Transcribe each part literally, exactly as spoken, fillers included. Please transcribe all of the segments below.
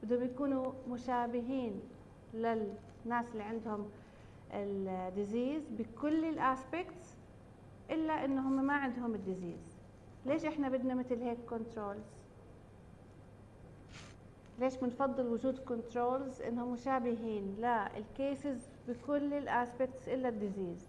بدهم يكونوا مشابهين للناس اللي عندهم الديزيز بكل الاسبكتس الا انهم ما عندهم الديزيز. ليش احنا بدنا مثل هيك كنترولز؟ ليش بنفضل وجود كنترولز انهم مشابهين للكيسز بكل الاسبكتس الا الديزيز؟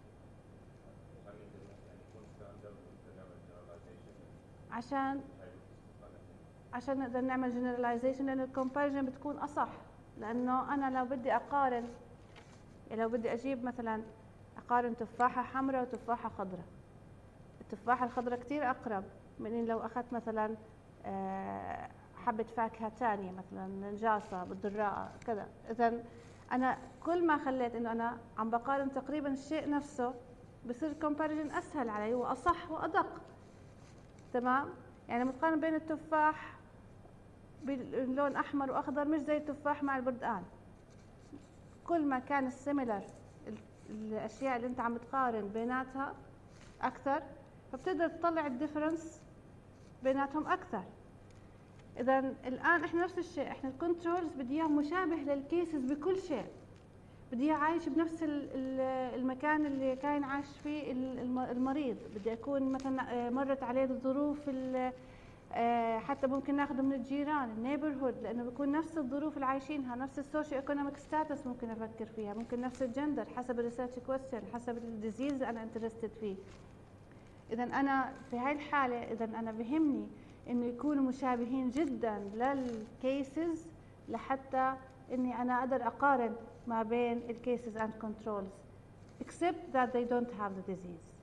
عشان عشان نقدر نعمل جنراليزيشن، لانه الكومباريزن بتكون اصح. لانه انا لو بدي اقارن، لو بدي اجيب مثلا اقارن تفاحه حمراء وتفاحه خضراء، التفاحه الخضراء كثير اقرب من إن لو اخذت مثلا حبه فاكهه ثانيه مثلا الجاصه بالضراءه كذا. اذا انا كل ما خليت انه انا عم بقارن تقريبا الشيء نفسه، بصير الكومباريزن اسهل علي واصح وادق. تمام؟ يعني لما تقارن بين التفاح باللون احمر واخضر مش زي التفاح مع البردقان. كل ما كان السيميلر الاشياء اللي انت عم تقارن بيناتها اكثر، فبتقدر تطلع الديفرنس بيناتهم اكثر. اذا الان احنا نفس الشيء، احنا الكنترولز بدي اياه مشابه للكيسز بكل شيء، بدي اياه عايش بنفس المكان اللي كان عايش فيه المريض، بدي اكون مثلا مرت عليه الظروف حتى ممكن ناخذه من الجيران النيبرهود، لانه بيكون نفس الظروف اللي عايشينها، نفس السوشيو ايكونوميك ستاتس ممكن افكر فيها، ممكن نفس الجندر حسب الريسيرش كويستشن، حسب الديزيز انا انترستد فيه. اذا انا في هاي الحاله اذا انا بهمني انه يكونوا مشابهين جدا للكيسز لحتى اني انا اقدر اقارن ما بين الكيسز اند كنترولز except that they don't have the disease.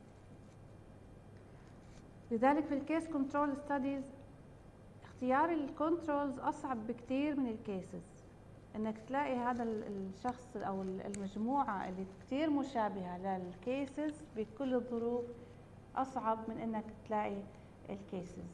لذلك في الكيس كنترول ستاديز اختيار الكنترولز اصعب بكثير من الكيسز. انك تلاقي هذا الشخص او المجموعه اللي كثير مشابهه للكيسز بكل الظروف اصعب من انك تلاقي الكيسز.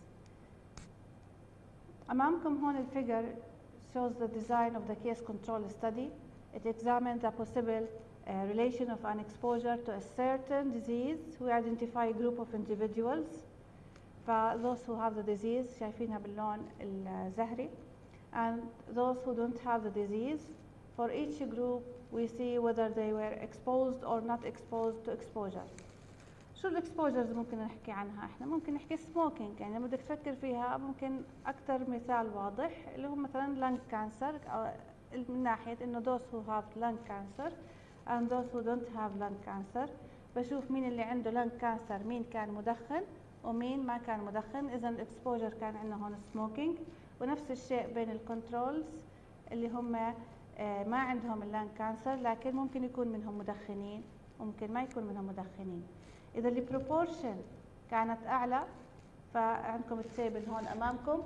امامكم هون الفيجر shows the design of the case control study. It examines the possible uh, relation of an exposure to a certain disease. We identify a group of individuals. For those who have the disease شايفينها باللون الزهري, and those who don't have the disease. For each group we see whether they were exposed or not exposed to exposure. شو الاكسبوجرز ممكن نحكي عنها؟ احنا ممكن نحكي سموكينج، يعني لما بدك تفكر فيها ممكن اكثر مثال واضح اللي هو مثلا لانج كانسر، او من ناحيه انه those who have lung cancer and those who don't have lung cancer. بشوف مين اللي عنده لانج كانسر، مين كان مدخن ومين ما كان مدخن. اذا الاكسبوجر كان عندنا هون سموكينج. ونفس الشيء بين الكنترولز اللي هم ما عندهم اللانج كانسر لكن ممكن يكون منهم مدخنين وممكن ما يكون منهم مدخنين. إذا البروبورشن كانت أعلى، فعندكم التيبل هون أمامكم،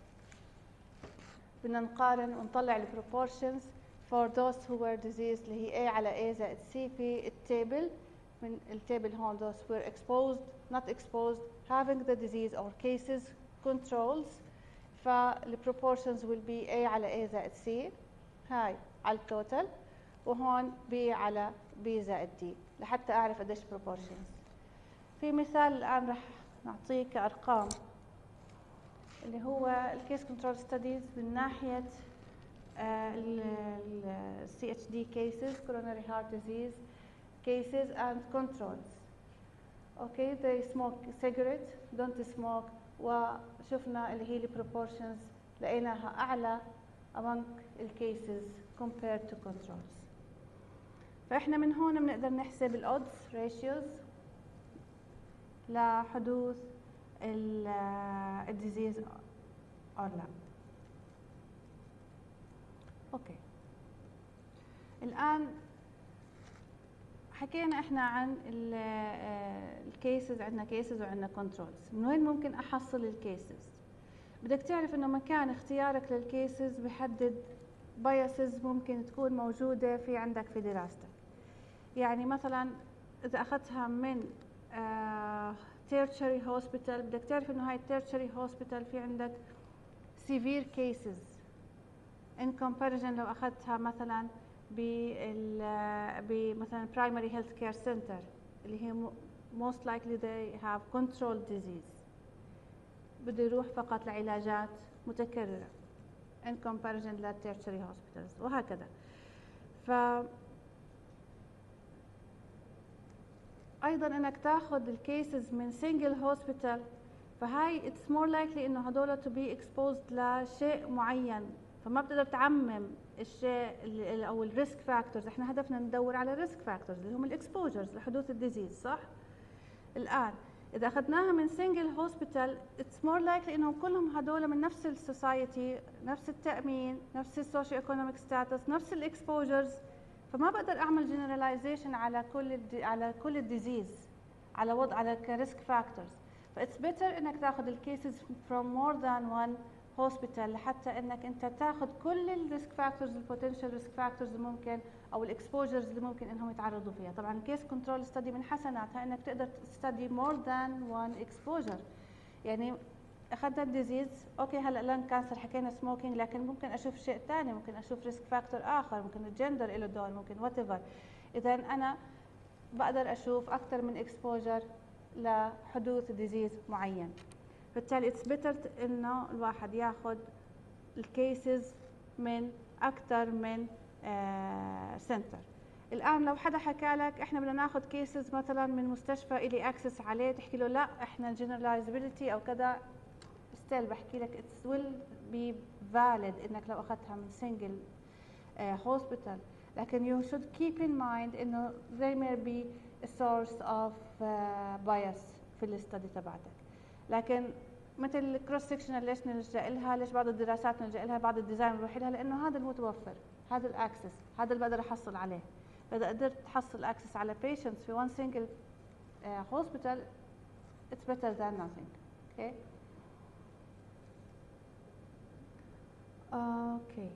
بدنا نقارن ونطلع البروبورشنز for those who were diseased اللي هي A على A زائد C في التيبل. من التيبل هون those who were exposed, not exposed, having the disease or cases, controls. فالبروبورشنز will be A على A زائد C هاي على التوتال، وهون B على B زائد D لحتى أعرف قديش proportions. في مثال الآن رح نعطيه كأرقام اللي هو الكيس كنترول ستاديز من ناحية ال سي اتش دي cases, coronary heart disease cases and controls. Okay, they smoke cigarette, don't smoke. وشفنا اللي هي البروبورشنز لقيناها أعلى among الكيسز compared to controls. فإحنا من هون بنقدر نحسب الأودز ratios لحدوث الديزيز أو لا. أوكي، الآن حكينا إحنا عن الكيسز، عندنا كيسز وعندنا كنترولز. من وين ممكن أحصل الكيسز؟ بدك تعرف إنه مكان اختيارك للكيسز بحدد بايسز ممكن تكون موجودة في عندك في دراستك. يعني مثلا إذا أخذتها من tertiary hospital بدك تعرف إنه هاي tertiary hospital في عندك severe cases in comparison لو أخذتها مثلا بمثلا primary health care center اللي هي most likely they have controlled disease، بده يروح فقط لعلاجات متكررة. in comparison to tertiary hospitals وهكذا. ف ايضا انك تاخذ الكيسز من single hospital، فهاي it's more likely انه هدول to be exposed لشيء معين، فما بتقدر تعمم الشيء او الريسك فاكتورز. احنا هدفنا ندور على الريسك فاكتورز اللي هم الاكسبوجرز لحدوث الديزيز، صح؟ الان اذا اخذناها من سنجل هوسبيتال اتس مور لايكلي انهم كلهم هدول من نفس السوسايتي، نفس التامين، نفس السوشيو ايكونوميك ستاتس، نفس الاكسبوجرز، فما بقدر اعمل جنراليزيشن على كل على كل الديزيز على وضع على كريسك فاكتورز. فاتس بيتر انك تاخذ الكيسز فروم مور ذان وان هوسبيتال لحتى انك انت تاخذ كل الريسك فاكتورز البوتنشال ريسك فاكتورز اللي ممكن او الاكسبوجرز اللي ممكن انهم يتعرضوا فيها. طبعا الكيس كنترول ستدي من حسناتها انك تقدر تستدي مور ذان وان اكسبوجر. يعني اخذنا الديزيز، اوكي هلا لان كانسر حكينا سموكينج، لكن ممكن اشوف شيء ثاني، ممكن اشوف ريسك فاكتور اخر، ممكن الجندر له دور، ممكن وات ايفر. اذا انا بقدر اشوف اكثر من اكسبوجر لحدوث ديزيز معين. بالتالي اتس بيتر انه الواحد ياخذ الكيسز من اكثر من سنتر. الان لو حدا حكى لك احنا بدنا ناخذ كيسز مثلا من مستشفى الي اكسس عليه، تحكي له لا احنا جنراليزابيلتي او كذا، ستيل بحكي لك اتس ويل بي فاليد انك لو اخذتها من سنجل هوسبيتال، لكن you should keep in mind انه they may be a source of uh, bias في الاستدي تبعتك. لكن مثل الكروس سكشنال ليش نلجا لها، ليش بعض الدراسات نلجا لها، بعض الديزاين نروح لها، لانه هذا المتوفر، هذا الاكسس، هذا اللي بقدر احصل عليه. فاذا قدرت تحصل اكسس على patients في one single uh, hospital it's better than nothing. okay okay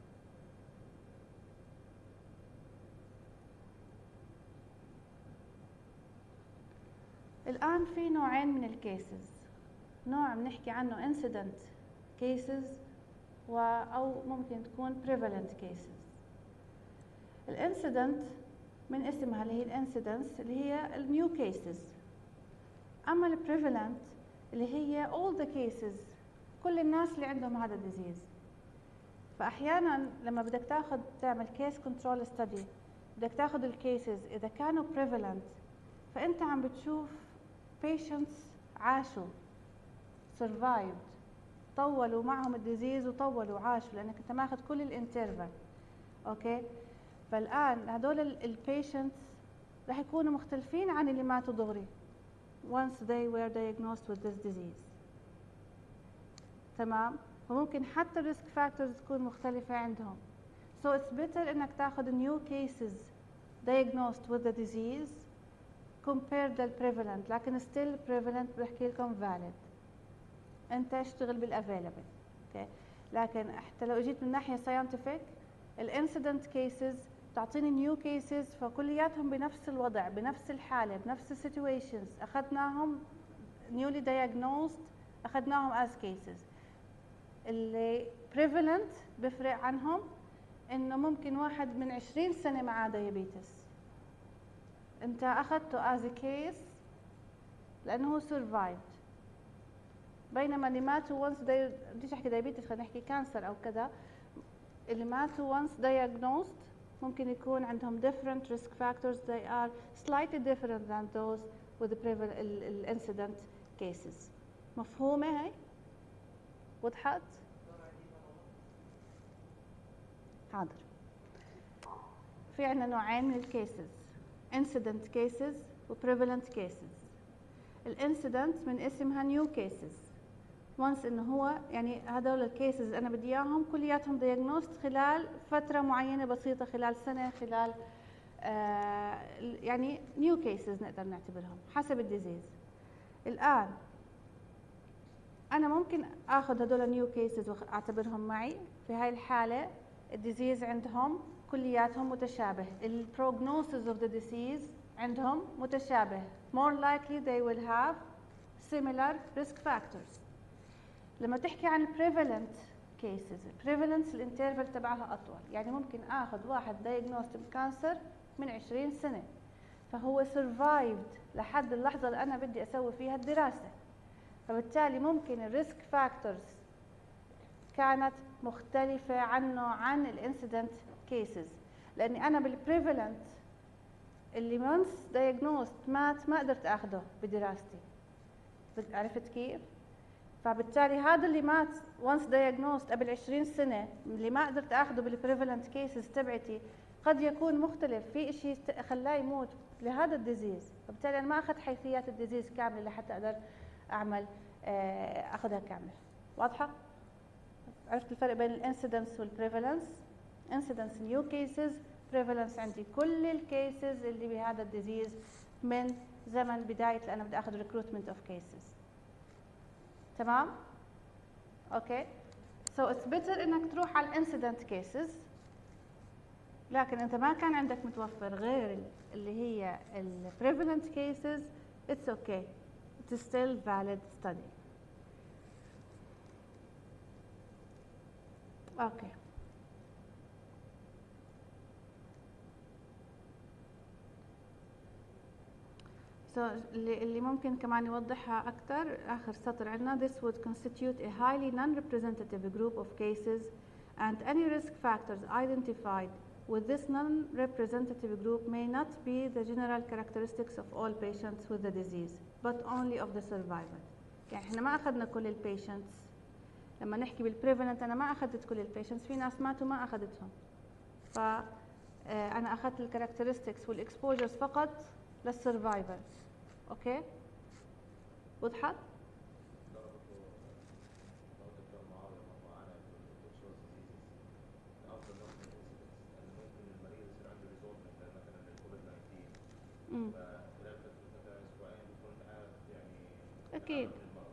الان في نوعين من الكيسز، نوع بنحكي عنه incident cases و أو ممكن تكون prevalent cases. الانسيدنت من اسمها اللي هي الانسيدنس اللي هي النيو cases، أما البريفالنت اللي هي all the cases، كل الناس اللي عندهم هذا الديزيز. فأحيانا لما بدك تاخذ تعمل case control study بدك تاخذ الكيسز إذا كانوا prevalent، فأنت عم بتشوف patients عاشوا survived، طولوا معهم الديزيز وطولوا عاشوا، لانك انت ماخذ كل الانترفال. اوكي فالان هدول البيشنتس رح يكونوا مختلفين عن اللي ماتوا دغري once they were diagnosed with this disease. تمام؟ وممكن حتى الريسك فاكتورز تكون مختلفه عندهم. so it's better انك تاخذ new cases diagnosed with the disease compared to the prevalent، لكن still prevalent بحكي لكم valid. انت اشتغل بالافيلبل. اوكي لكن حتى لو اجيت من ناحيه ساينتفك، الانسيدنت كيسز تعطيني نيو كيسز، فكلياتهم بنفس الوضع، بنفس الحاله، بنفس السيتويشنز، اخذناهم نيولي دايجنوزد، اخذناهم از كيسز. اللي بريفالنت بفرق عنهم انه ممكن واحد من عشرين سنه معاه دايابيتس انت اخذته از كيس لانه هو سرفايفد، بينما اللي ماتوا وانس داي بديش احكي دايابيتس، خلينا نحكي كانسر او كذا، اللي ماتوا وانس diagnosed ممكن يكون عندهم different risk factors they are slightly different than those with the prevalent incident cases. مفهومه هي؟ وضحت؟ حاضر. في عندنا نوعين من الكيسز، incident cases و prevalent cases. الانسيدنت من اسمها new cases، وانس انه هو يعني هذول الكيسز انا بدي اياهم كلياتهم دايجنوست خلال فتره معينه بسيطه، خلال سنه، خلال آه يعني نيو كيسز نقدر نعتبرهم حسب الديزيز. الان انا ممكن اخذ هذول النيو كيسز واعتبرهم معي، في هاي الحاله الديزيز عندهم كلياتهم متشابه، البروجنوسيس اوف ذا ديزيز عندهم متشابه، more likely they will have similar risk factors. لما تحكي عن prevalent cases، prevalence الانترفال تبعها اطول، يعني ممكن اخذ واحد diagnosed بكانسر من عشرين سنه، فهو survived لحد اللحظه اللي انا بدي اسوي فيها الدراسه، فبالتالي ممكن الريسك فاكتورز كانت مختلفة عنه عن الانسيدنت كيسز، لاني انا بالبريفالنت اللي once diagnosed مات ما قدرت اخذه بدراستي. عرفت كيف؟ فبالتالي هذا اللي مات once diagnosed قبل عشرين سنة اللي ما قدرت اخذه بالبريفالنت كيسز تبعتي قد يكون مختلف، في شيء خلاه يموت لهذا الديزيز، فبالتالي انا ما اخذت حيثيات الديزيز كامله لحتى اقدر اعمل اخذها كامله. واضحه؟ عرفت الفرق بين الانسيدنس والبريفالنس؟ انسيدنس نيو كيسز، بريفالنس عندي كل الكيسز اللي بهذا الديزيز من زمن بدايه اللي انا بدي اخذ ريكروتمنت اوف كيسز. تمام؟ اوكي؟ سو اتس بيتر انك تروح على الانسيدنت كيسز، لكن انت ما كان عندك متوفر غير اللي هي البريفالنت كيسز، اتس اوكي، اتس ستيل فاليد ستدي. اوكي. So, اللي اللي ممكن كمان يوضحها أكثر آخر سطر عندنا this would constitute a highly non-representative group of cases and any risk factors identified with this non-representative group may not be the general characteristics of all patients with the disease but only of the survivor. يعني احنا ما أخذنا كل البيشنتس، لما نحكي بالبريفالنت أنا ما أخذت كل البيشنتس، في ناس ماتوا ما أخذتهم، فأنا أخذت الكاركترستكس والإكسبوجرز فقط للسرفايفرز. اوكي؟ وضحت؟ امم اكيد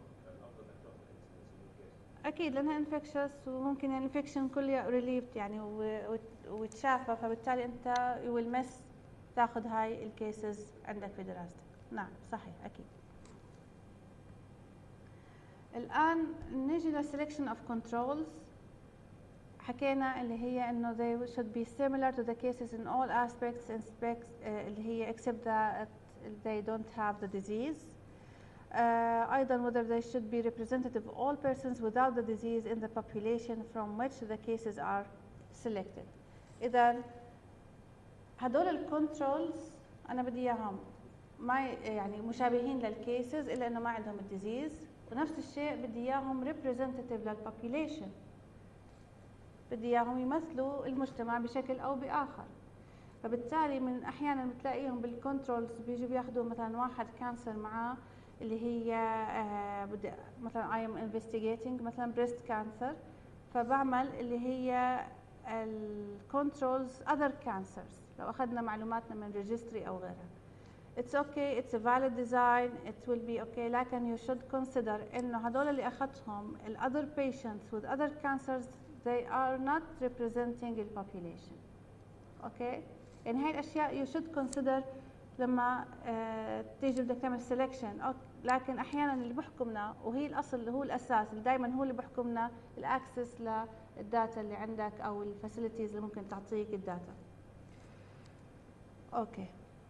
اكيد لانها انفكشس وممكن الانفكشن كلها ريليفد يعني وتشافى، فبالتالي انت يو ويل مس تاخذ هاي الكيسز عندك في دراستك. نعم صحيح اكيد. الان نيجي للسلكشن اوف كنترولز. حكينا اللي هي انه they should be similar to the cases in all aspects aspects uh, اللي هي except that they don't have the disease. Uh, ايضا whether they should be representative of all persons without the disease in the population from which the cases are selected. اذا هدول الكنترولز انا بدي اياهم ما يعني مشابهين للكيسز الا انه ما عندهم الديزيز، ونفس الشيء بدي اياهم ريبريزنتيف للبوبيوليشن، بدي اياهم يمثلوا المجتمع بشكل او باخر. فبالتالي من احيانا بتلاقيهم بالكنترولز بيجوا بياخذوا مثلا واحد كانسر معاه اللي هي آه بدي مثلا اي ام انفستيجيتنج مثلا بريست كانسر، فبعمل اللي هي الكنترولز اذر كانسرز لو اخذنا معلوماتنا من ريجستري او غيرها. It's okay, it's a valid design, it will be okay, لكن you should consider إنه هدول اللي أخذتهم ال other patients with other cancers they are not representing the population. Okay? يعني هاي الأشياء you should consider لما uh, تيجي بدك تعمل selection. okay. لكن أحياناً اللي بحكمنا وهي الأصل اللي هو الأساس اللي دائماً هو اللي بحكمنا الأكسس للداتا اللي عندك أو الفاسيلتيز اللي ممكن تعطيك الداتا. أوكي. Okay.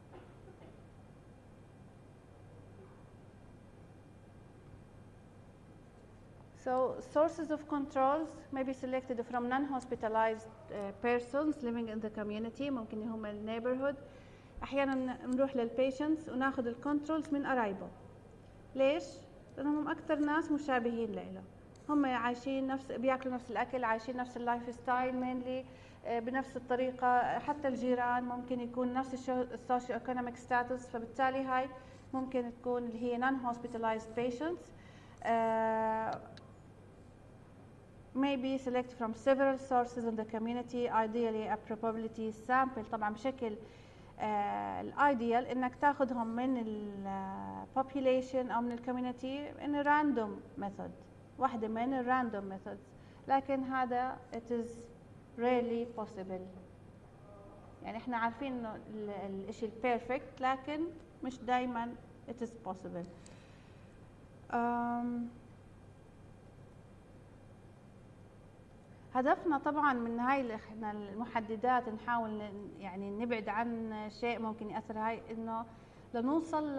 So sources of controls may be selected from non-hospitalized uh, persons living in the community. ممكن هم النيبرهود. أحياناً نروح للبيشنتس وناخذ الكنترولز من قرايبه. ليش؟ لأنهم أكثر ناس مشابهين له. هم عايشين نفس بياكلوا نفس الأكل، عايشين نفس اللايف ستايل مينلي بنفس الطريقة، حتى الجيران ممكن يكون نفس السوشيو ايكونوميك ستاتس، فبالتالي هاي ممكن تكون اللي هي non-hospitalized patients. uh, may be selected from several sources in the community, ideally a probability sample. طبعا بشكل الايديال انك تاخذهم من ال population او من الكوميونتي in a random method، واحدة من ال random methods، لكن هذا it is rarely possible. يعني احنا عارفين انه الاشي البيرفكت لكن مش دايما it is possible. um, هدفنا طبعا من هاي احنا المحددات نحاول يعني نبعد عن شيء ممكن ياثر هاي، انه لنوصل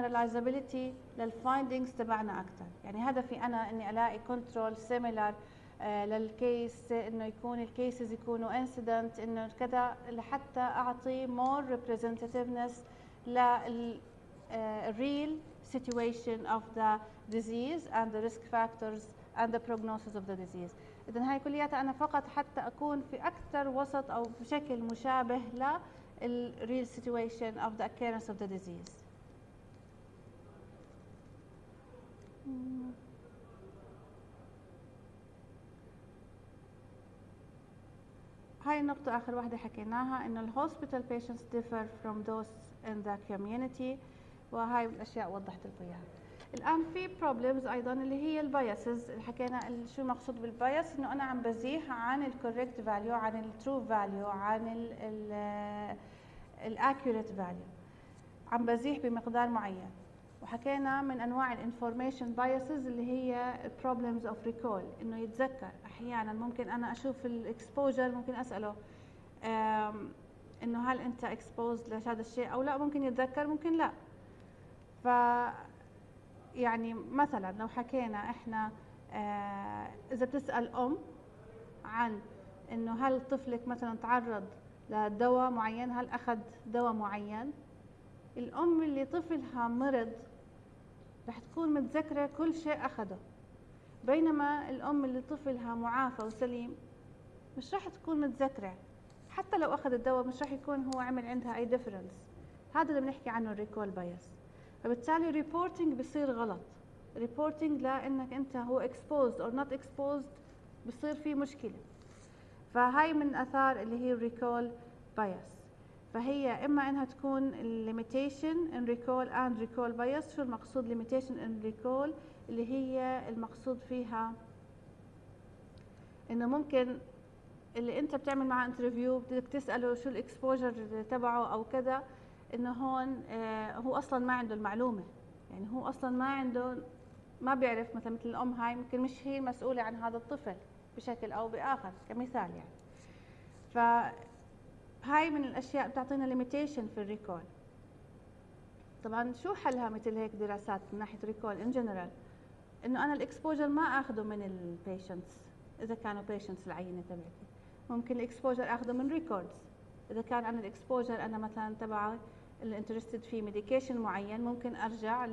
لجنراليزابيلتي للفايندينجز تبعنا اكثر. يعني هدفي انا اني الاقي كنترول سيميلر آه للكيس، انه يكون الكيسز يكونوا انسيدنت، انه كذا، لحتى اعطي more representativeness لل uh, real situation of the disease and the risk factors and the prognosis of the disease. إذن هاي كلياتها أنا فقط حتى أكون في أكثر وسط أو بشكل مشابه لل real situation of the occurrence of the disease. هاي النقطة آخر واحدة حكيناها، إنه ال hospital patients differ from those in the community، وهاي الأشياء وضحت لكم إياها. الآن في problems أيضاً اللي هي البايسز اللي حكينا. شو المقصود بالبايس؟ إنه أنا عم بزيح عن ال correct value، عن ال true value، عن ال ال ال accurate value، عم بزيح بمقدار معين. وحكينا من أنواع ال information biases اللي هي problems of recall، إنه يتذكر. أحياناً ممكن أنا أشوف ال exposure، ممكن أسأله إنه هل أنت exposed لهذا الشيء أو لا، ممكن يتذكر ممكن لا. ف يعني مثلا لو حكينا احنا آه اذا بتسأل ام عن انه هل طفلك مثلا تعرض لدواء معين، هل اخذ دواء معين، الام اللي طفلها مرض رح تكون متذكرة كل شيء اخذه، بينما الام اللي طفلها معافى وسليم مش رح تكون متذكرة، حتى لو اخذ الدواء مش رح يكون هو عمل عندها اي ديفرنس. هذا اللي بنحكي عنه الريكول بايس. فبالتالي ريبورتنج بصير غلط، ريبورتنج لانك انت هو exposed or not exposed بصير في مشكله. فهاي من اثار اللي هي الريكول بايس. فهي اما انها تكون limitation in recall and recall bias. شو المقصود limitation in recall؟ اللي هي المقصود فيها انه ممكن اللي انت بتعمل معه انترفيو بدك تساله شو الاكسبوجر تبعه او كذا، انه هون آه هو اصلا ما عنده المعلومه، يعني هو اصلا ما عنده، ما بيعرف. مثلا مثل الام هاي ممكن مش هي المسؤوله عن هذا الطفل بشكل او باخر كمثال يعني. فهاي من الاشياء بتعطينا ليميتيشن في الريكول. طبعا شو حلها مثل هيك دراسات من ناحيه ريكول ان جنرال؟ انه انا الاكسبوجر ما اخذه من البيشنتس اذا كانوا بيشنتس العينه تبعتي، ممكن الاكسبوجر اخذه من ريكوردز. اذا كان انا الاكسبوجر انا مثلا تبع اللي انترستد في ميديكيشن معين، ممكن ارجع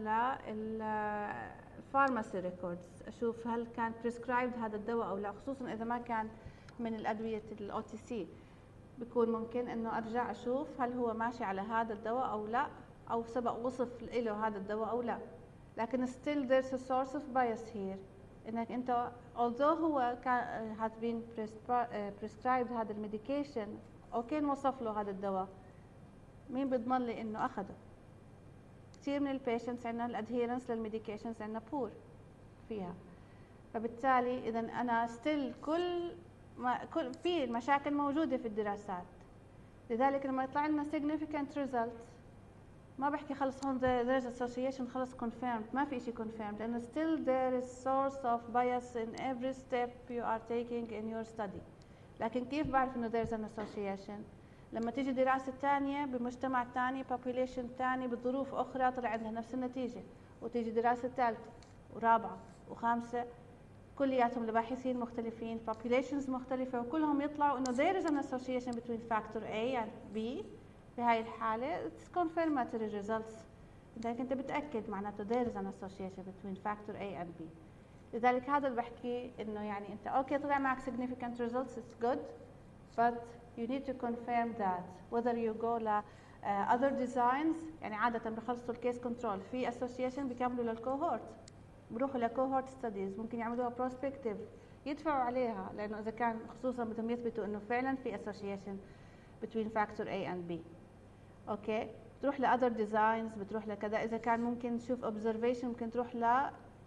للفارماسي ريكوردز اشوف هل كان بريسكرايبد هذا الدواء او لا، خصوصا اذا ما كان من الادويه الاو تي سي، بيكون ممكن انه ارجع اشوف هل هو ماشي على هذا الدواء او لا، او سبق وصف له هذا الدواء او لا. لكن still there's a source of bias here، انك انت although هو كان has been prescribed هذا الميديكيشن او كان وصف له هذا الدواء، مين بيضمن لي انه اخذه؟ كثير من البيشنتس عندنا الادهيرنس للميديكيشنز عندنا بور فيها. فبالتالي اذا انا ستيل كل ما كل في المشاكل موجوده في الدراسات. لذلك لما يطلع لنا significant result ما بحكي خلص هون there is association خلص confirmed، ما في شيء confirmed، لانه still there is source of bias in every step you are taking in your study. لكن كيف بعرف انه there is an association؟ لما تيجي دراسة ثانية بمجتمع ثاني population ثاني بظروف أخرى طلع عندها نفس النتيجة، وتيجي دراسة ثالثة ورابعة وخامسة كلياتهم لباحثين مختلفين populations مختلفة، وكلهم يطلعوا إنه there is an association between factor A and B. في هاي الحالة it's confirmatory results، إذا أنت بتأكد معناته there is an association between factor A and B. لذلك هذا اللي بحكي إنه يعني أنت أوكي طلع معك significant results it's good but you need to confirm that whether you go ل uh, other designs. يعني عادة بخلصوا الكيس كنترول في association بيكملوا للكوهورت، بروحوا لكوهورت ستاديز، ممكن يعملوها بروسبكتيف يدفعوا عليها، لأنه إذا كان خصوصا بدهم يثبتوا إنه فعلا في association between factor A and B. أوكي تروح ل other designs، بتروح لكذا. إذا كان ممكن تشوف observation ممكن تروح ل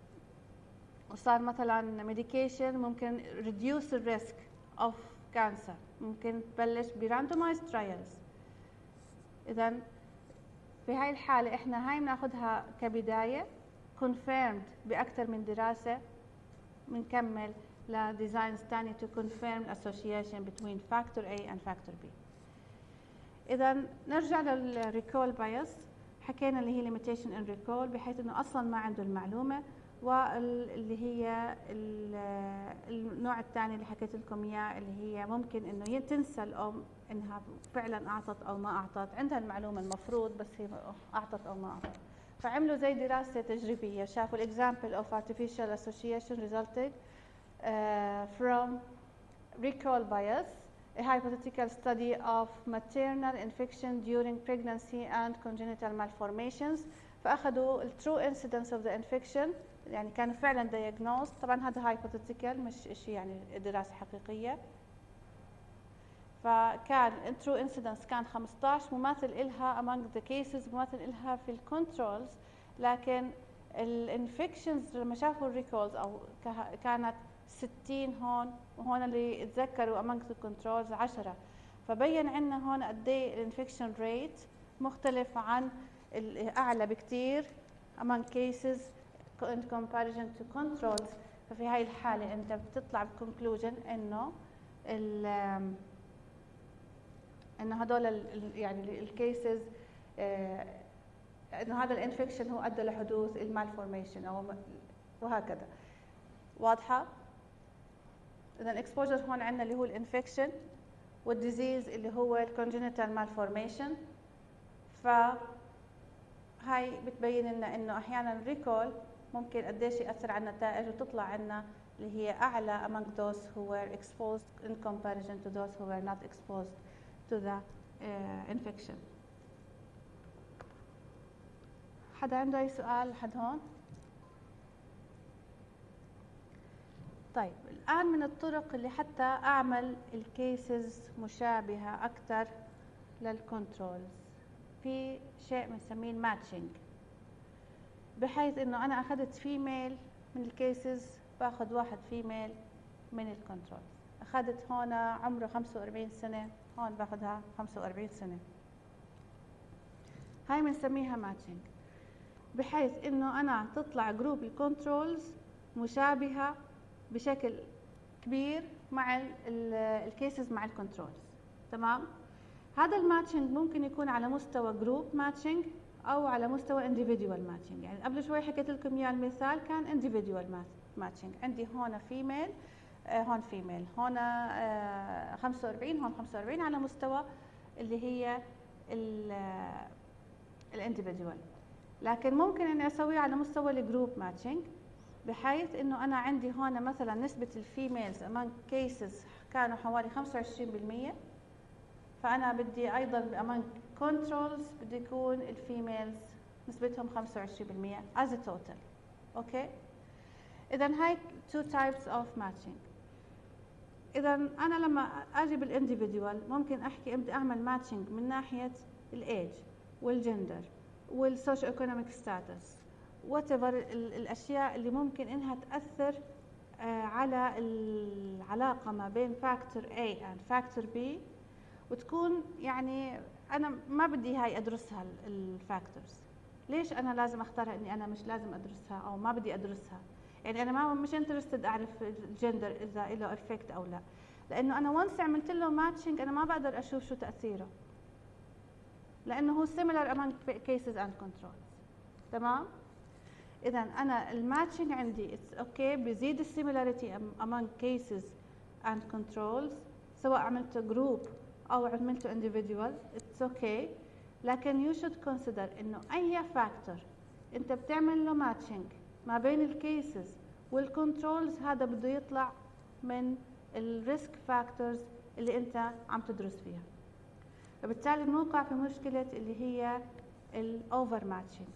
صار مثلا medication ممكن reduce the risk of cancer، ممكن تبلش براندومايزد ترايلز. اذا في هاي الحاله احنا هاي بناخذها كبدايه confirmed باكثر من دراسه، بنكمل لديزاينز ثانيه to confirm association between factor A and factor B. اذا نرجع للريكول بايس. حكينا اللي هي limitation in recall بحيث انه اصلا ما عنده المعلومه، واللي هي النوع الثاني اللي حكيت لكم اياه اللي هي ممكن انه تنسى الام انها فعلا اعطت او ما اعطت، عندها المعلومه المفروض بس هي اعطت او ما اعطت. فعملوا زي دراسه تجريبيه، شافوا الاكزامبل اوف artificial association resulted uh, from recall bias, a hypothetical study of maternal infection during pregnancy and congenital malformations. فاخذوا ال true incidence of the infection، يعني كانوا فعلا diagnosed، طبعا هذا hypothetical مش شيء يعني دراسه حقيقيه. فكان ال true incidence كان خمسة عشر مماثل إلها among the cases، مماثل إلها في الكنترولز، لكن الانفكشنز لما شافوا الريكولز او كانت ستين هون، وهون اللي تذكروا among the controls عشرة. فبين عندنا هون قد ايه الانفكشن ريت مختلف عن الاعلى بكثير among cases in comparison to controls. ففي هاي الحاله انت بتطلع بكونكلوجن انه ال انه هدول يعني الكيسز آه انه هذا الانفكشن هو ادى لحدوث المالفورميشن او وهكذا. واضحه؟ اذا الاكسبوجر هون عندنا اللي هو الانفكشن، والديزيز اللي هو الكونجنتال مالفورميشن. ف هاي بتبين لنا انه احيانا الريكول ممكن قديش ياثر على النتائج، وتطلع عندنا اللي هي اعلى among those who were exposed in comparison to those who were not exposed to the uh, infection. حدا عنده اي سؤال لحد هون؟ طيب الان من الطرق اللي حتى اعمل الكيسز مشابهه اكثر للكنترولز، في شيء بنسميه الماتشنج، بحيث انه انا اخذت فيميل من الكيسز باخذ واحد فيميل من الكنترولز. اخذت هون عمره خمسة وأربعين سنه، هون باخذها خمسة وأربعين سنه. هاي بنسميها ماتشنج، بحيث انه انا تطلع جروب الكنترولز مشابهه بشكل كبير مع الكيسز مع الكنترولز. تمام؟ هذا الماتشنج ممكن يكون على مستوى جروب ماتشنج او على مستوى انديفيدوال ماتشنج. يعني قبل شوي حكيت لكم اياه المثال كان انديفيدوال ماتشنج، عندي هون فيميل آه هون فيميل، هون آه خمسة وأربعين، هون خمسة وأربعين، على مستوى اللي هي الانديفيدوال. لكن ممكن اني اسويه على مستوى الجروب ماتشنج، بحيث انه انا عندي هون مثلا نسبه الفيميلز among cases كانوا حوالي خمسة وعشرين بالمئة، فانا بدي ايضا among controls بدي يكون الفيميلز نسبتهم خمسة وعشرين بالمئة as a total. اوكي؟ اذا هاي two types of matching. اذا انا لما اجي بالانديفيدوال ممكن احكي بدي اعمل ماتشنج من ناحيه الايج والجندر والسوشيو ايكونوميك ستاتس، وات ايفر الاشياء اللي ممكن انها تاثر آه على العلاقه ما بين فاكتور A and فاكتور B، وتكون يعني انا ما بدي هاي ادرسها الفاكتورز. ليش انا لازم اختارها اني انا مش لازم ادرسها او ما بدي ادرسها؟ يعني انا ما مش انترستد اعرف الجندر اذا له افكت او لا، لانه انا وانس عملت له ماتشنج انا ما بقدر اشوف شو تاثيره، لانه هو similar among cases and controls. تمام؟ اذا انا الماتشنج عندي اتس اوكي okay بيزيد السيميلاريتي among cases and controls، سواء عملته جروب او عملته individual اتس اوكي okay. لكن you should consider انه اي فاكتور انت بتعمل له ماتشنج ما بين الكيسز والكنترولز هذا بده يطلع من الريسك فاكتورز اللي انت عم تدرس فيها، فبالتالي بنوقع في مشكله اللي هي الاوفر ماتشنج.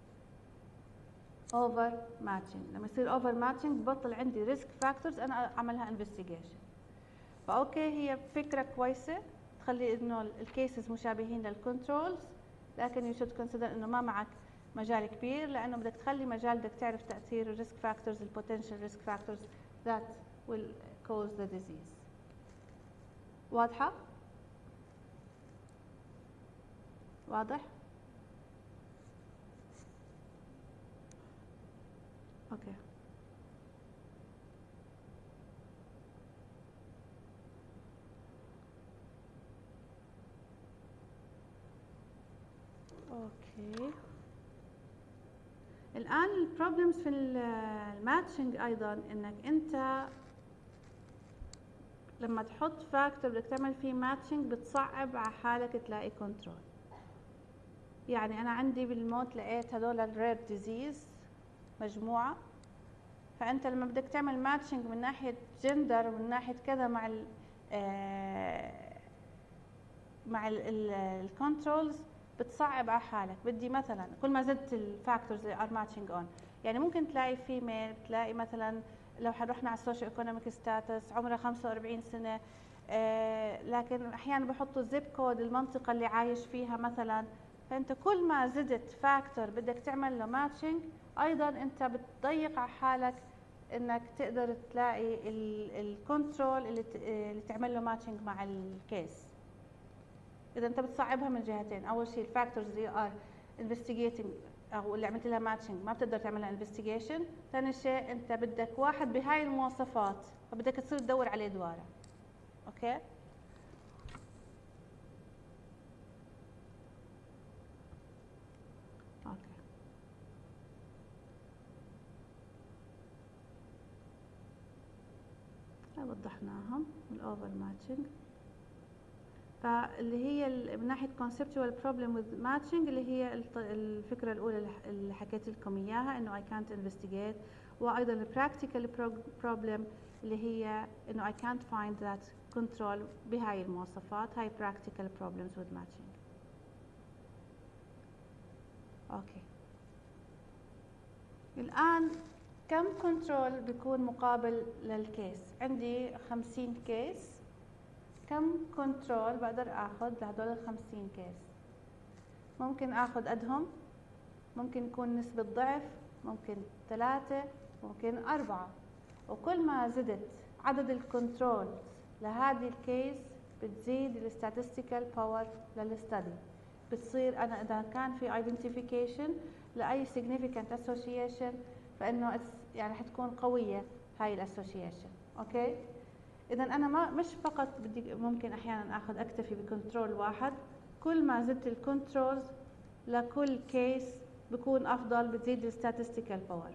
اوفر ماتشنج لما يصير اوفر ماتشنج ببطل عندي ريسك فاكتورز انا اعملها انفستيجيشن. فاوكي هي فكره كويسه تخلي انه الكيسز مشابهين للكنترولز، لكن يو شود كونسيدر انه ما معك مجال كبير، لانه بدك تخلي مجال بدك تعرف تاثير الريسك فاكتورز البوتنشال ريسك فاكتورز ذات will cause the disease. واضحه؟ واضح؟ اوكي. اوكي الآن البروبلمز في الماتشنج أيضا إنك أنت لما تحط فاكتور بدك تعمل فيه ماتشنج بتصعب على حالك تلاقي كنترول. يعني أنا عندي بالموت لقيت هدول الرير ديزيز مجموعة، فأنت لما بدك تعمل ماتشنج من ناحية جندر ومن ناحية كذا مع ال آه مع الكنترولز بتصعب على حالك. بدي مثلا كل ما زدت الفاكتورز اللي ار ماتشنج اون، يعني ممكن تلاقي فيميل، تلاقي مثلا لو رحنا على السوشيو ايكونوميك ستاتس عمرها خمسة وأربعين سنه، آه لكن احيانا بحطوا الزيب كود المنطقه اللي عايش فيها مثلا. فانت كل ما زدت فاكتور بدك تعمل له ماتشنج ايضا انت بتضيق على حالك انك تقدر تلاقي الكنترول اللي, اللي تعمل له ماتشنج مع الكيس. اذا انت بتصعبها من جهتين. اول شيء الفاكتورز اللي ار انفستيجيتنج او اللي عملت لها ماتشنج ما بتقدر تعملها انفستيجيشن. ثاني شيء انت بدك واحد بهاي المواصفات فبدك تصير تدور عليه دواره. اوكي اوكي هاي وضحناهم الاوفر ماتشنج. فاللي هي من ناحيه conceptual problem with matching اللي هي الفكره الاولى اللي حكيت لكم اياها انه I can't investigate، وايضا ال practical problem اللي هي انه I can't find that control بهاي المواصفات. هاي practical problems with matching. اوكي الان كم كنترول بيكون مقابل للكيس؟ عندي خمسين كيس، كم كنترول بقدر اخذ لهدول الخمسين كيس؟ ممكن اخذ قدهم، ممكن يكون نسبة ضعف، ممكن ثلاثة، ممكن أربعة. وكل ما زدت عدد الكنترول لهذه الكيس بتزيد الستاتستيكال باور للستدي. بتصير انا اذا كان في identification لاي significant association فانه يعني حتكون قوية هاي الاسوشيشن. اوكي اذا انا ما مش فقط بدي ممكن احيانا اخذ اكتفي بكنترول واحد، كل ما زدت الكنترولز لكل كيس بكون افضل، بتزيد الستاتستيكال باور.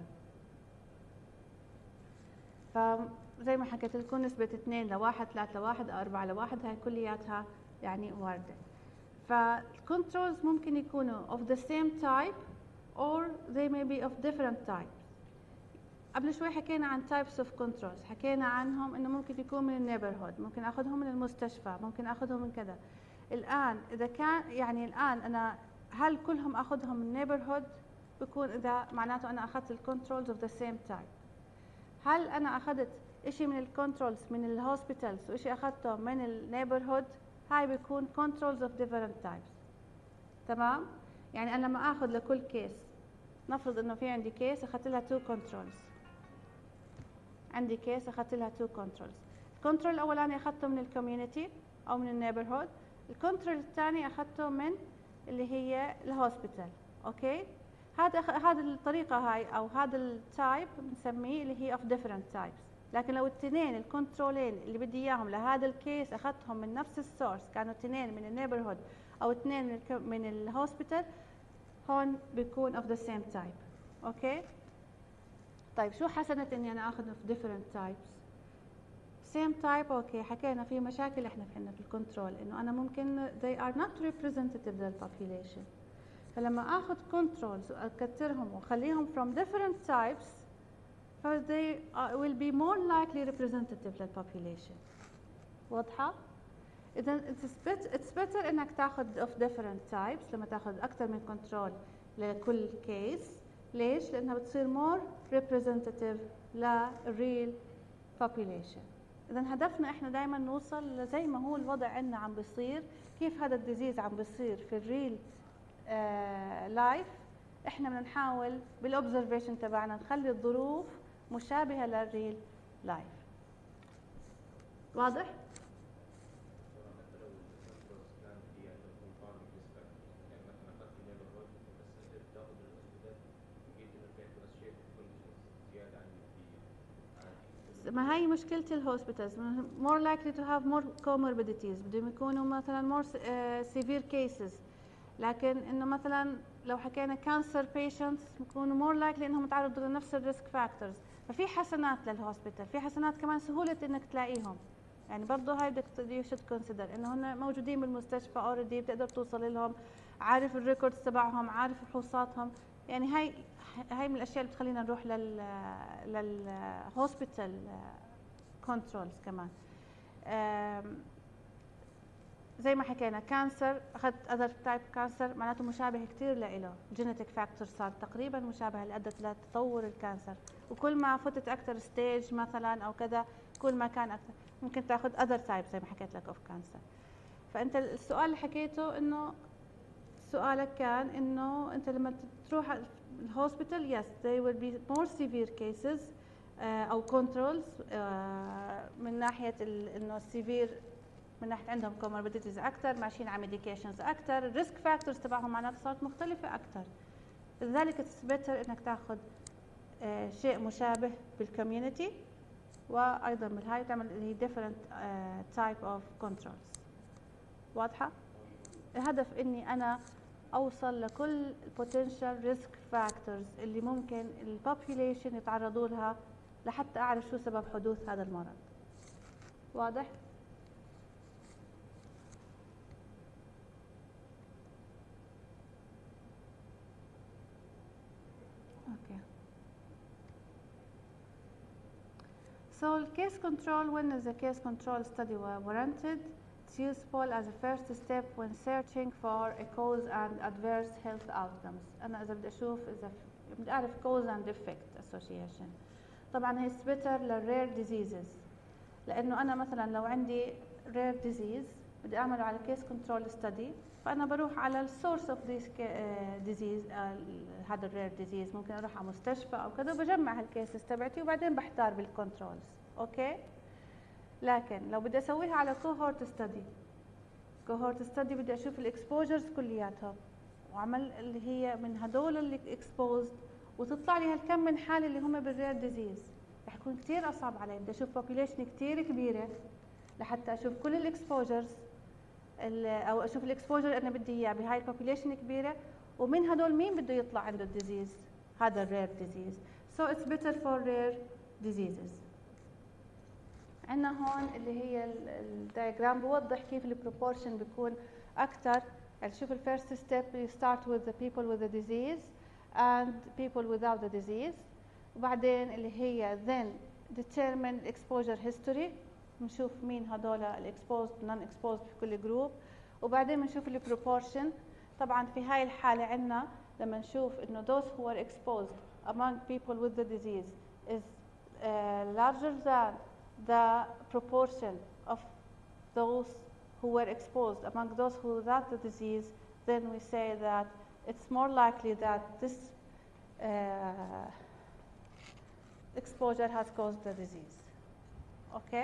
فزي ما حكيت لكم نسبة اثنين لواحد، ثلاثة لواحد، أربعة لواحد هاي كلياتها يعني واردة. فالكنترولز ممكن يكونوا of the same type or they may be of different types. قبل شوي حكينا عن types of controls، حكينا عنهم انه ممكن يكون من النيبرهود، ممكن اخذهم من المستشفى، ممكن اخذهم من كذا. الان اذا كان يعني الان انا هل كلهم اخذهم من النيبرهود؟ بكون اذا معناته انا اخذت الكنترولز اوف ذا سيم تايب. هل انا اخذت شيء من الكنترولز من الهوسبيتالز وشيء اخذته من النيبرهود؟ هاي بيكون controls of different types. تمام؟ يعني انا لما اخذ لكل كيس، نفرض انه في عندي كيس اخذت لها two controls، عندي كيس اخذت لها تو كنترولز. الكنترول الاولاني اخذته من الكوميونتي او من النيبرهود، الكنترول الثاني اخذته من اللي هي الهوسبيتال. اوكي هذا هذا الطريقه هاي او هذا التايب بنسميه اللي هي اوف ديفرنت تايبس. لكن لو الاثنين الكنترولين اللي بدي اياهم لهذا الكيس اخذتهم من نفس السورس، كانوا اثنين من النيبرهود او اثنين من من الهوسبيتال، هون بيكون اوف ذا سيم تايب. اوكي طيب شو حسنت اني انا اخذ في different types same type؟ اوكي حكينا في مشاكل احنا عندنا في الكنترول انه انا ممكن they are not representative للpopulation. فلما اخذ controls واكثرهم واخليهم from different types ف they will be more likely representative للpopulation. واضحة؟ اذا it's better, it's better انك تاخذ of different types لما تاخذ اكثر من control لكل كيس. ليش؟ لأنها بتصير more representative للreal population. إذا هدفنا إحنا دائما نوصل زي ما هو الوضع عندنا عم بيصير، كيف هذا الديزيز عم بيصير في الريل لايف، إحنا بدنا نحاول بالأوبزرفيشن تبعنا نخلي الظروف مشابهة للريل لايف. واضح؟ ما هي مشكلة الهوسبيتالز، more likely to have more comorbidities، بدهم يكونوا مثلا more severe cases. لكن انه مثلا لو حكينا كانسر بيشنتس بيكونوا مور لايكلي انهم يتعرضوا لنفس الريسك فاكتورز، ففي حسنات للهوسبيتال، في حسنات كمان سهوله انك تلاقيهم. يعني برضه هاي بدك يو شود كونسيدر انه هن موجودين بالمستشفى اوريدي، بتقدر توصل لهم، عارف الريكوردز تبعهم، عارف فحوصاتهم. يعني هاي هاي من الاشياء اللي بتخلينا نروح لل للهوسبيتال كنترولز كمان. زي ما حكينا كانسر، اخذت اذر تايب كانسر معناته مشابه كثير له، الجينيتيك فاكتور صار تقريبا مشابه اللي ادت لتطور الكانسر، وكل ما فتت اكثر ستيج مثلا او كذا كل ما كان اكثر ممكن تاخذ اذر تايب زي ما حكيت لك اوف كانسر. فانت السؤال اللي حكيته انه سؤالك كان انه انت لما تروح الهوسبيتال يس they will be more severe cases او كنترولز من ناحيه انه السيفير، من ناحيه عندهم كوموربيديتيز اكثر، ماشيين على ميديكيشنز اكثر، الريسك فاكتورز تبعهم معناتها صارت مختلفه اكثر. لذلك اتس بيتر انك تاخذ آه شيء مشابه بالكوميونتي، وايضا بالهاي تعمل اللي هي ديفرنت تايب اوف كنترولز. واضحه؟ الهدف اني انا اوصل لكل البوتنشال ريسك فاكتورز اللي ممكن البوبوليشن يتعرضوا لها لحتى اعرف شو سبب حدوث هذا المرض. واضح؟ Okay. So case control, when is a case control study warranted? It's useful as a first step when searching for a cause and adverse health outcomes. أنا إذا بدي أشوف إذا بدي أعرف cause and effect association. طبعاً هي better للrare diseases، لأنه أنا مثلاً لو عندي rare disease بدي أعمله على case control study، فأنا بروح على السورس اوف ذيس ديزيز، هذا الرير ديزيز، ممكن أروح على مستشفى أو كذا وبجمع هالكيسز تبعتي وبعدين بحتار بالكنترولز، أوكي؟ لكن لو بدي أسويها على كوهورت ستدي، كوهورت ستدي بدي أشوف الإكسبوجرز كلياتهم وعمل اللي هي من هدول اللي إكسبوزد وتطلع لي هالكم من حالة اللي هم بالرير ديزيز، رح يكون كثير أصعب علي، بدي أشوف بوبيليشن كثير كبيرة لحتى أشوف كل الإكسبوجرز او اشوف الاكسبوجر اللي انا بدي اياه بهاي البوبيليشن كبيره، ومن هدول مين بده يطلع عنده الديزيز، هذا الرير ديزيز. سو اتس بيتر فور رير ديزيزز. عندنا هون اللي هي الدايجرام بوضح كيف البروبورشن بيكون اكثر. يعني شوف الفيرست ستيب you start with the people with the disease and people without the disease، وبعدين اللي هي then determine exposure history، بنشوف مين هدول الاكسبوزد نون اكسبوزد في كل جروب، وبعدين بنشوف البروبورشن. طبعا في هاي الحاله عندنا لما نشوف انه those who are exposed among people with the disease is uh, larger than the proportion of those who were exposed among those who without the disease, then we say that it's more likely that this uh, exposure has caused the disease. Okay?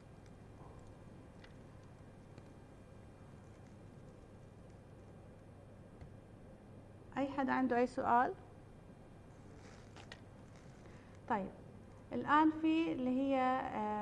أي حد عنده أي سؤال؟ طيب الآن في اللي هي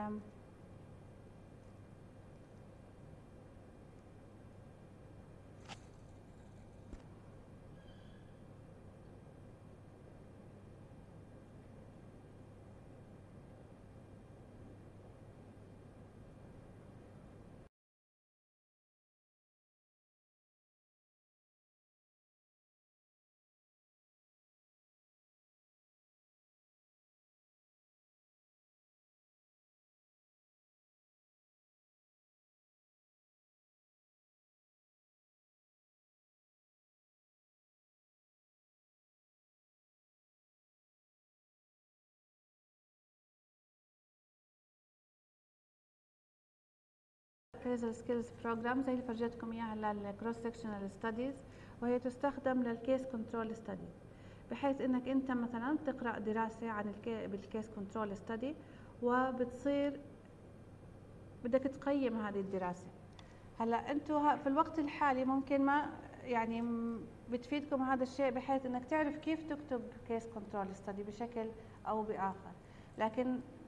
appraisal skills program زي اللي فرجيتكم اياها للكروس سكشنال ستاديز، وهي تستخدم للكيس كنترول ستدي، بحيث انك انت مثلا بتقرا دراسه عن الكي بالكيس كنترول ستدي وبتصير بدك تقيم هذه الدراسه. هلا انتم في الوقت الحالي ممكن ما يعني بتفيدكم هذا الشيء بحيث انك تعرف كيف تكتب كيس كنترول ستدي بشكل او باخر، لكن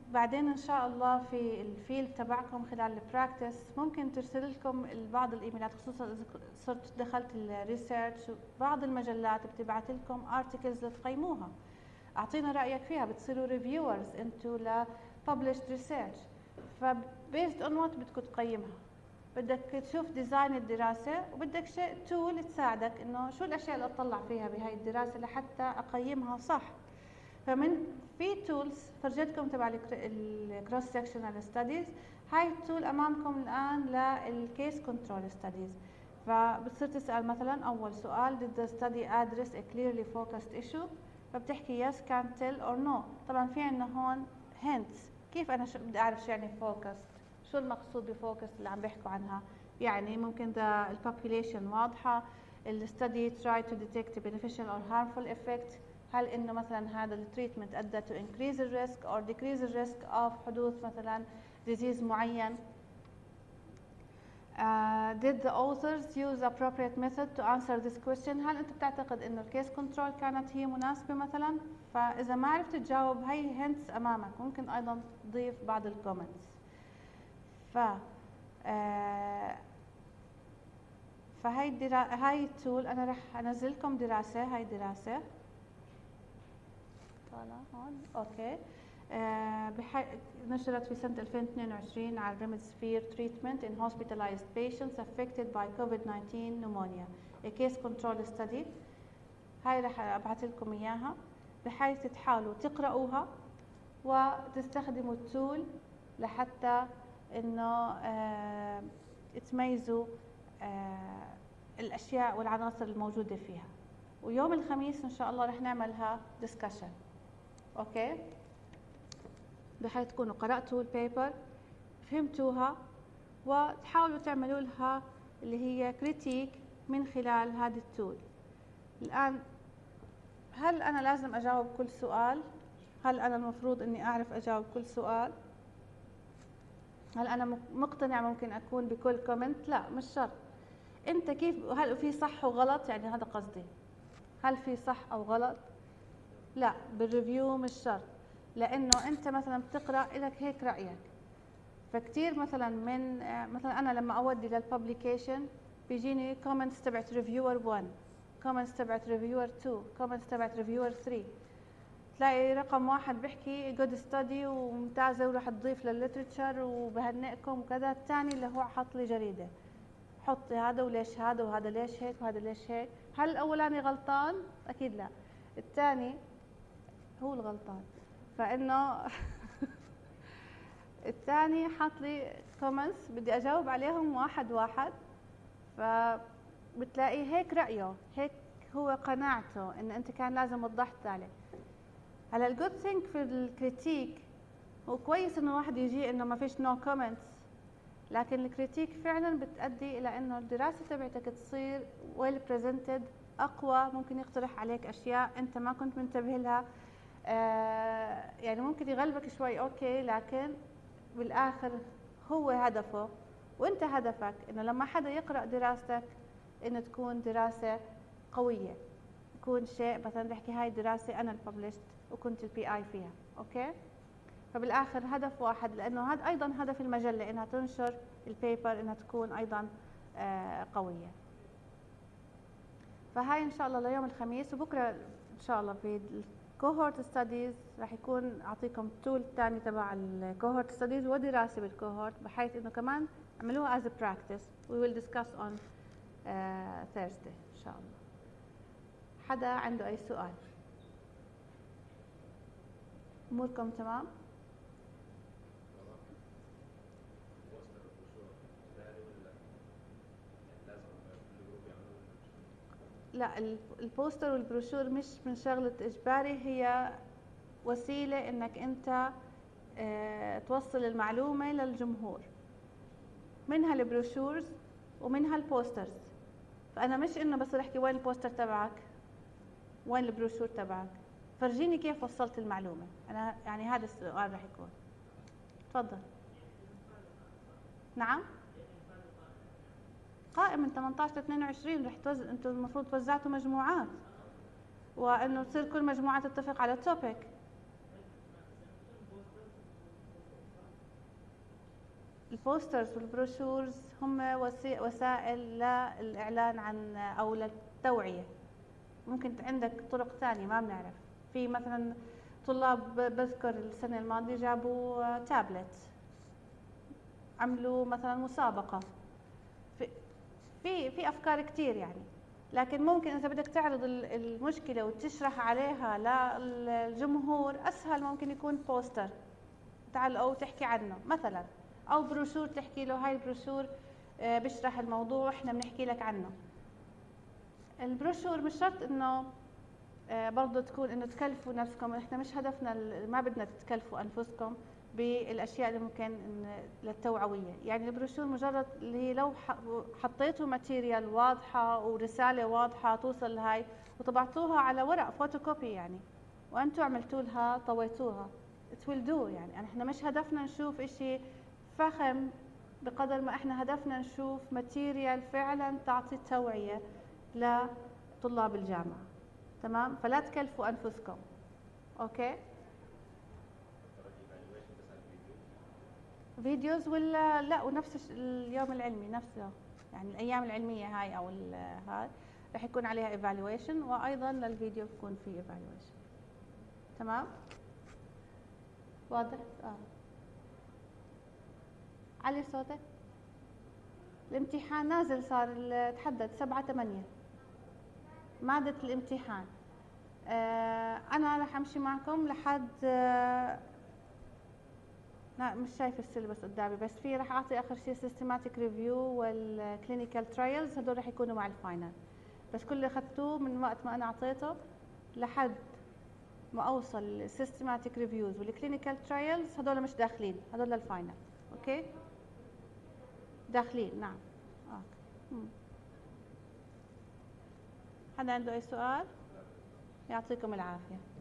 بعدين ان شاء الله في الفيلد تبعكم خلال البراكتس ممكن ترسل لكم بعض الايميلات، خصوصا اذا صرت دخلت الريسيرش، بعض المجلات بتبعت لكم ارتكلز لتقيموها، اعطينا رايك فيها، بتصيروا ريفيورز انتو ل published research. فبيزد اون وات بدكم تقيمها، بدك تشوف ديزاين الدراسه وبدك شيء تول تساعدك انه شو الاشياء اللي اطلع فيها بهاي الدراسه لحتى اقيمها صح. فمن في تولز فرجتكم تبع الكروس سكشنال ستاديز، هاي التول امامكم الان للكيس كنترول ستاديز. فبتصير تسال مثلا اول سؤال did the study address a clearly focused issue، فبتحكي yes can tell or no. طبعا في عندنا هون hints، كيف انا شو بدي اعرف شو يعني focused، شو المقصود بفوكس اللي عم بيحكوا عنها. يعني ممكن the population واضحه، الستدي try to detect beneficial or harmful effect، هل انه مثلا هذا التريتمنت ادى to increase the risk or decrease the risk of حدوث مثلا disease معين. Uh, did the authors use appropriate method to answer this question، هل انت بتعتقد انه الكيس كنترول كانت هي مناسبه مثلا؟ فاذا ما عرفت تجاوب هي هنتس امامك، ممكن ايضا تضيف بعض الكومنتس. ف آه فهي الدرا... هاي التول انا رح انزل لكم دراسه، هاي دراسه طالع هون اوكي، آه بح... نشرت في سنه ألفين واثنين وعشرين على ريمدسفير treatment in hospitalized patients affected by كوفيد تسعة عشر pneumonia a case control study. هاي رح ابعث لكم اياها بحيث تحاولوا تقرأوها وتستخدموا التول لحتى انه آه تميزوا آه الاشياء والعناصر الموجوده فيها. ويوم الخميس ان شاء الله رح نعملها ديسكشن، اوكي، بحيث تكونوا قرأتوا البيبر فهمتوها وتحاولوا تعملوا لها اللي هي كريتيك من خلال هذه التول. الان هل انا لازم اجاوب كل سؤال؟ هل انا المفروض اني اعرف اجاوب كل سؤال؟ هل انا مقتنع ممكن اكون بكل كومنت؟ لا مش شرط. انت كيف، هل في صح وغلط؟ يعني هذا قصدي، هل في صح او غلط؟ لا، بالريفيو مش شرط، لانه انت مثلا بتقرا لك هيك رايك. فكتير مثلا من مثلا انا لما اودي للببليكيشن بيجيني كومنتس تبعت ريفيور واحد، كومنتس تبعت ريفيور اثنين، كومنتس تبعت ريفيور ثلاثة. تلاقي رقم واحد بيحكي جود ستادي وممتازه وراح تضيف للليترشر وبهنئكم وكذا، الثاني اللي هو حط لي جريده حطي هذا وليش هذا وهذا ليش هيك وهذا ليش هيك. هل الاولاني غلطان؟ اكيد لا، الثاني هو الغلطان. فانه الثاني حط لي كومنتس بدي اجاوب عليهم واحد واحد، فبتلاقي هيك رايه، هيك هو قناعته ان انت كان لازم توضحت عليه. هلا الجود ثينك في الكريتيك هو كويس انه الواحد يجي انه ما فيش نو كومنتس، لكن الكريتيك فعلا بتؤدي الى انه الدراسه تبعتك تصير ويل بريزنتد، اقوى، ممكن يقترح عليك اشياء انت ما كنت منتبه لها. آه يعني ممكن يغلبك شوي اوكي، لكن بالاخر هو هدفه وانت هدفك انه لما حدا يقرا دراستك انه تكون دراسه قويه، يكون شيء مثلا تحكي هاي دراسه انا الببلشت وكنت البي اي فيها، اوكي. فبالاخر هدف واحد، لانه هذا ايضا هدف المجله انها تنشر البيبر، انها تكون ايضا آه قويه. فهاي ان شاء الله ليوم الخميس، وبكره ان شاء الله في الكوهورت ستاديز راح يكون اعطيكم التول الثاني تبع الكوهورت ستاديز ودراسه بالكوهورت، بحيث انه كمان اعملوها از براكتس. وي ويل ديسكاس اون ثيرزداي ان شاء الله. حدا عنده اي سؤال؟ اموركم تمام؟ لا، البوستر والبروشور مش من شغلة إجباري، هي وسيلة إنك أنت اه توصل المعلومة للجمهور، منها البروشورز ومنها البوسترز. فأنا مش إنه بس أحكي وين البوستر تبعك وين البروشور تبعك، فرجيني كيف وصلت المعلومة. أنا يعني هذا السؤال رح يكون. تفضل. نعم، قائم من ثمانية عشر ل اثنين وعشرين، رح توزع، انتم المفروض توزعتوا مجموعات، وانه تصير كل مجموعه تتفق على توبيك. البوسترز والبروشورز هم وسائل للإعلان عن أو للتوعية. ممكن عندك طرق ثانية ما بنعرف. في مثلا طلاب بذكر السنة الماضية جابوا تابلت، عملوا مثلا مسابقة، في في, في أفكار كتير يعني. لكن ممكن إذا بدك تعرض المشكلة وتشرح عليها للجمهور أسهل، ممكن يكون بوستر تعال أو تحكي عنه مثلا، أو بروشور تحكي له هاي البروشور بيشرح الموضوع إحنا بنحكي لك عنه. البروشور مش شرط إنه برضه تكون إنه تكلفوا نفسكم، إحنا مش هدفنا ما بدنا تكلفوا أنفسكم بالأشياء اللي ممكن للتوعوية. يعني البروشور مجرد اللي لو حطيتوا ماتيريال واضحة ورسالة واضحة توصل لهاي وطبعتوها على ورق فوتوكوبي يعني، وأنتوا عملتوا لها طويتوها it will do. يعني احنا مش هدفنا نشوف اشي فخم بقدر ما احنا هدفنا نشوف ماتيريال فعلا تعطي توعية لطلاب الجامعة. تمام؟ فلا تكلفوا أنفسكم. أوكي؟ فيديوز ولا لا؟ ونفس اليوم العلمي نفسه، يعني الأيام العلمية هاي أو هاي رح يكون عليها evaluation، وأيضا للفيديو بيكون في evaluation. تمام؟ واضح؟ آه. علي صوتك. الامتحان نازل صار تحدد سبعة ثمانية مادة الامتحان. آه أنا رح أمشي معكم لحد آه لا مش شايف السيلبس قدامي، بس في رح أعطي آخر شيء systematic review والclinical trials، هدول رح يكونوا مع الفاينل. بس كل اللي أخذتوه من وقت ما أنا أعطيته لحد ما أوصل السيستماتيك ريفيوز والكلينيكال ترايلز هدول مش داخلين، هدول للفاينل. أوكي؟ داخلين نعم. آه. حدا عنده أي سؤال؟ يعطيكم العافية.